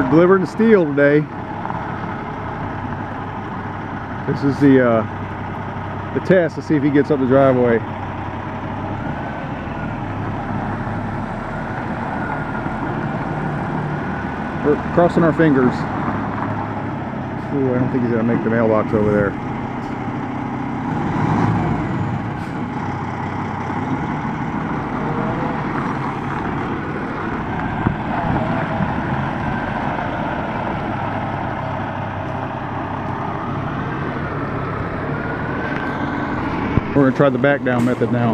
We're delivering the steel today. This is the test to see if he gets up the driveway. We're crossing our fingers. Ooh, I don't think he's gonna make the mailbox over there. We're going to try the back down method now.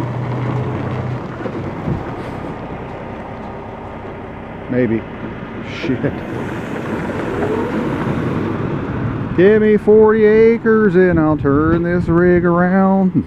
Maybe. Shit. Give me 40 acres and I'll turn this rig around.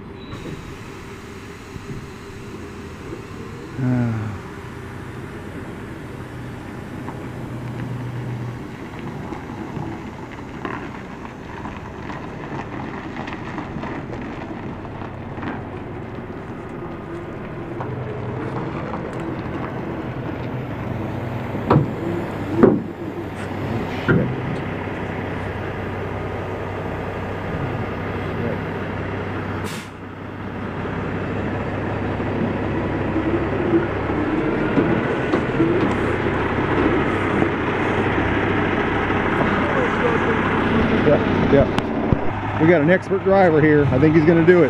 Yeah. We got an expert driver here. I think he's going to do it.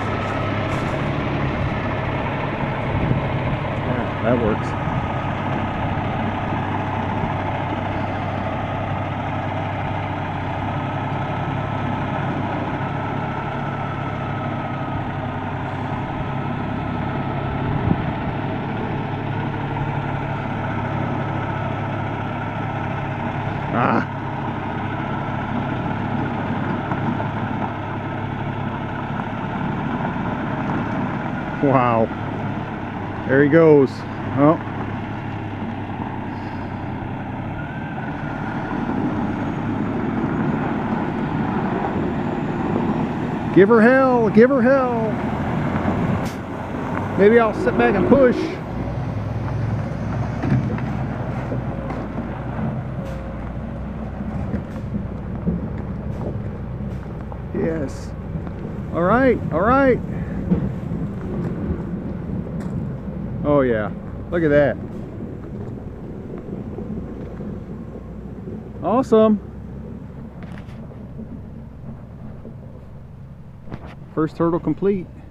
Yeah, that works. Ah. Wow. There he goes. Oh. Give her hell. Give her hell. Maybe I'll sit back and push. Yes. All right. All right. Oh yeah, look at that. Awesome. First turtle complete.